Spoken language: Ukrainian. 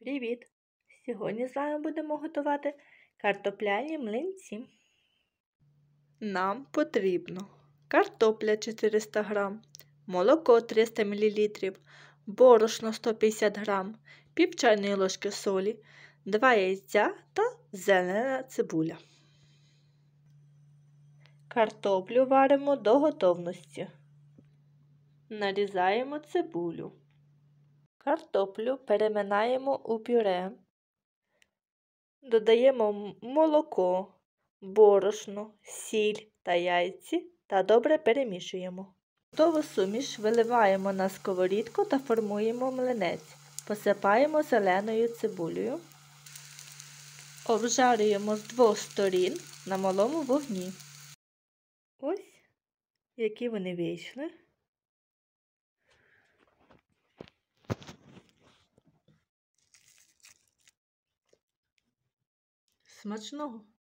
Привіт! Сьогодні з вами будемо готувати картопляні млинці. Нам потрібно картопля 400 г, молоко 300 мл, борошно 150 г, пів чайної ложки солі, 2 яйця та зелена цибуля. Картоплю варимо до готовності. Нарізаємо цибулю. Картоплю переминаємо у пюре. Додаємо молоко, борошно, сіль та яйці та добре перемішуємо. Готову суміш виливаємо на сковорідку та формуємо млинець. Посипаємо зеленою цибулею. Обжарюємо з двох сторін на малому вогні. Ось які вони вийшли. Смачного!